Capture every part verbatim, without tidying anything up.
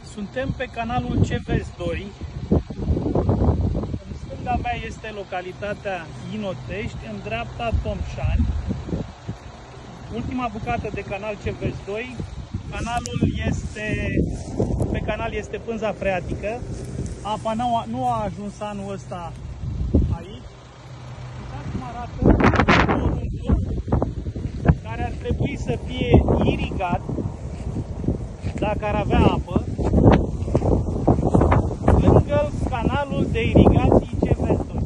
Suntem pe canalul C V doi. În stânga mea este localitatea Inotești, în dreapta Tomșani. Ultima bucată de canal C V doi. Canalul este, pe canal este pânza freatică. Apa nu a, nu a ajuns anul ăsta aici. Uitați cum arată porumbul care ar trebui să fie irigat dacă ar avea apă, lângă canalul de irigații C V doi.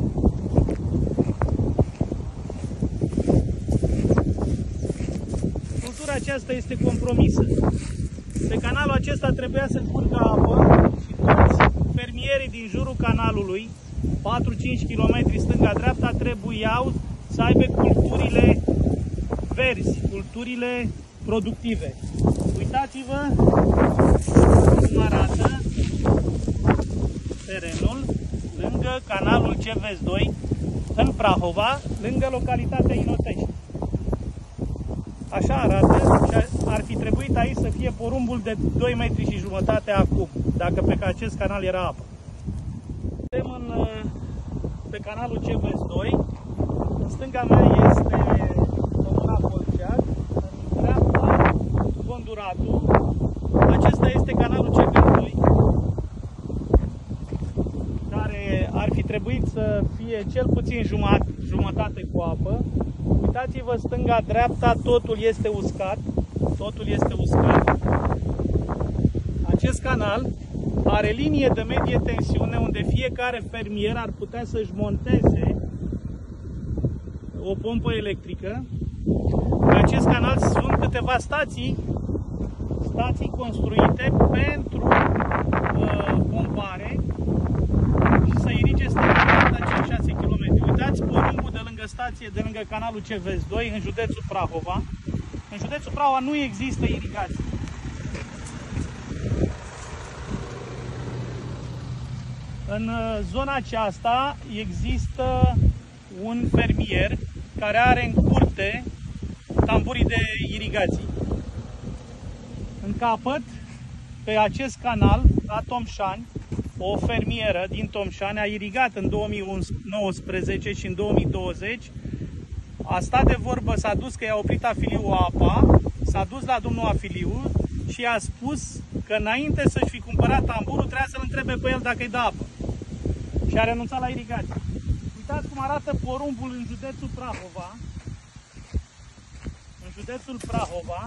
Cultura aceasta este compromisă. Pe canalul acesta trebuia să curgă apă și toți fermierii din jurul canalului, patru-cinci kilometri stânga-dreapta, trebuiau să aibă culturile verzi, culturile productive. Uitați-vă cum arată terenul lângă canalul C V doi în Prahova, lângă localitatea Inotești. Așa arată și ar fi trebuit aici să fie porumbul de doi metri și jumătate acum, dacă pe acest canal era apă. Suntem în, pe canalul C V doi, în stânga mea este comuna Bolceag, în dreapta Conduratul. Acesta este canalul C V doi, care ar fi trebuit să fie cel puțin jumătate, jumătate cu apă. Uitați-vă stânga-dreapta, totul este uscat, totul este uscat. Acest canal are linie de medie tensiune unde fiecare fermier ar putea să-și monteze o pompă electrică. Pe acest canal sunt câteva stații, stații construite pentru uh, pompare și să irige stânga-dreapta cinci șase kilometri. Uitați porumbul de lângă stație, de lângă canalul C V doi, în județul Prahova. În județul Prahova nu există irigație. În zona aceasta există un fermier care are în curte tamburii de irigații. În capăt, pe acest canal, la Tomșani, o fermieră din Tomșani a irigat în două mii nouăsprezece și în două mii douăzeci. A stat de vorbă, s-a dus că i-a oprit afiliul apa, s-a dus la domnul afiliu și a spus că înainte să-și fi cumpărat tamburul, trebuia să-l întrebe pe el dacă îi dă apă. Și a renunțat la irigație. Uitați cum arată porumbul în județul Prahova. În județul Prahova,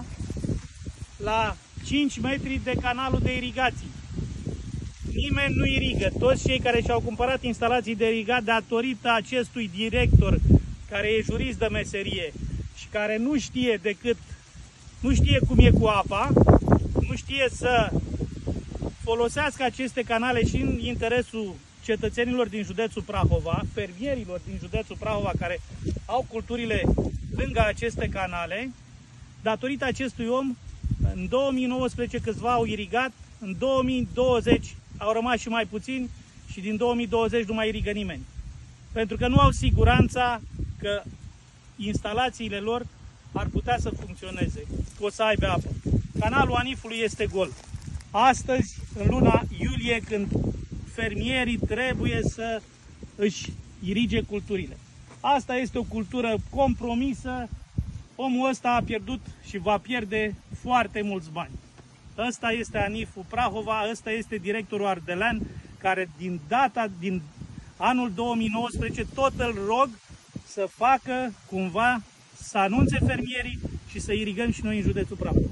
la cinci metri de canalul de irigații. Nimeni nu irigă. Toți cei care și-au cumpărat instalații de irigat datorită acestui director care e jurist de meserie și care nu știe decât, nu știe cum e cu apa, nu știe să folosească aceste canale și în interesul cetățenilor din județul Prahova, fermierilor din județul Prahova care au culturile lângă aceste canale. Datorită acestui om, în două mii nouăsprezece câțiva au irigat, în două mii douăzeci au rămas și mai puțini și din două mii douăzeci nu mai irigă nimeni. Pentru că nu au siguranța că instalațiile lor ar putea să funcționeze, că o să aibă apă. Canalul Anifului este gol. Astăzi, în luna iulie, când fermierii trebuie să își irige culturile. Asta este o cultură compromisă. Omul ăsta a pierdut și va pierde foarte mulți bani. Ăsta este Aniful Prahova, ăsta este directorul ardelean, care din data, din anul două mii nouăsprezece, tot îl rog să facă cumva, să anunțe fermierii și să irigăm și noi în județul Prahova.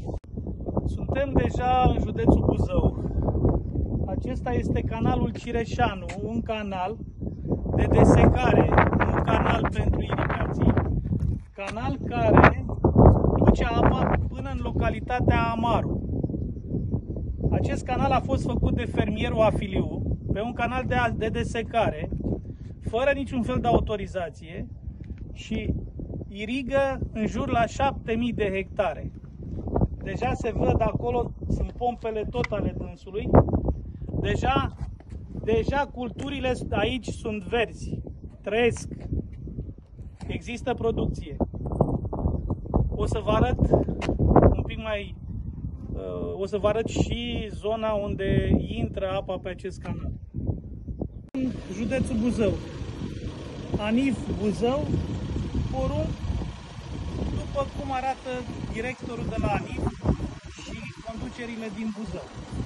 Suntem deja în județul Buzău. Acesta este canalul Cireșanu, un canal de desecare, un canal pentru irigații, canal care duce apa până în localitatea Amaru. Acest canal a fost făcut de fermierul afiliu pe un canal de, de desecare, fără niciun fel de autorizație și irigă în jur la șapte mii de hectare. Deja se văd acolo, sunt pompele tot ale dânsului. Deja, deja culturile aici sunt verzi, trăiesc, există producție. O să vă arăt un pic mai o să vă arăt și zona unde intră apa pe acest canal. Județul Buzău, Anif Buzău, porumb, după cum arată directorul de la Anif și conducerile din Buzău.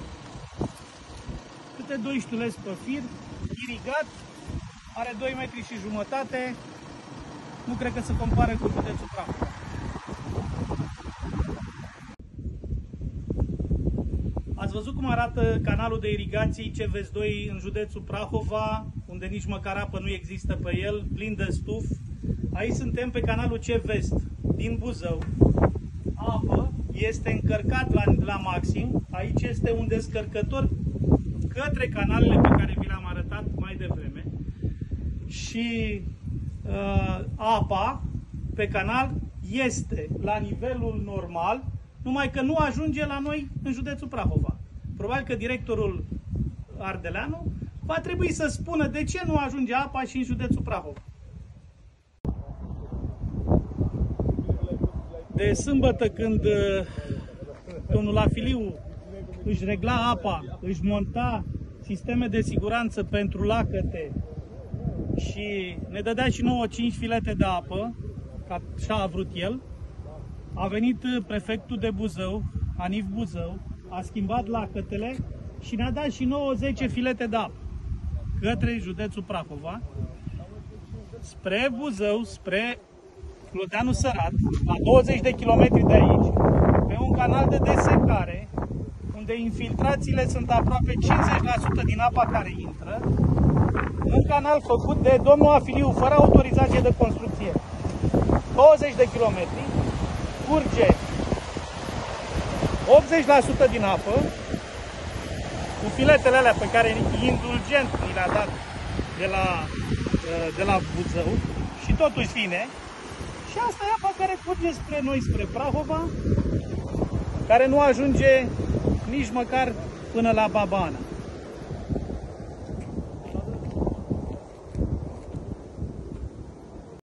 Câte doi ștulezi pe fir, irigat, are doi metri și jumătate, nu cred că se compară cu județul Prahova. Ați văzut cum arată canalul de irigații C V S doi în județul Prahova, unde nici măcar apă nu există pe el, plin de stuf. Aici suntem pe canalul C Vest din Buzău. Apă este încărcat la, la maxim. Aici este un descărcător către canalele pe care vi le-am arătat mai devreme. Și uh, apa pe canal este la nivelul normal, numai că nu ajunge la noi în județul Prahova. Probabil că directorul Ardeleanu va trebui să spună de ce nu ajunge apa și în județul Prahova. De sâmbătă, când domnul Afiliu își regla apa, își monta sisteme de siguranță pentru lacăte și ne dădea și nouă cinci filete de apă, ca așa a vrut el, a venit prefectul de Buzău, Anif Buzău, a schimbat lacătele și ne-a dat și nouă zece filete de apă către județul Prahova, spre Buzău, spre Clodeanu Sărat, la douăzeci de kilometri de aici, pe un canal de desecare, unde infiltrațiile sunt aproape cincizeci la sută din apa care intră, un canal făcut de domnul Afiliu, fără autorizație de construcție, douăzeci de kilometri, curge optzeci la sută din apă, cu filetele alea pe care indulgent ni le-a dat de la, de la Buzău și totuși vine. Și asta e apa care curge spre noi, spre Prahova, care nu ajunge nici măcar până la Baba Ana.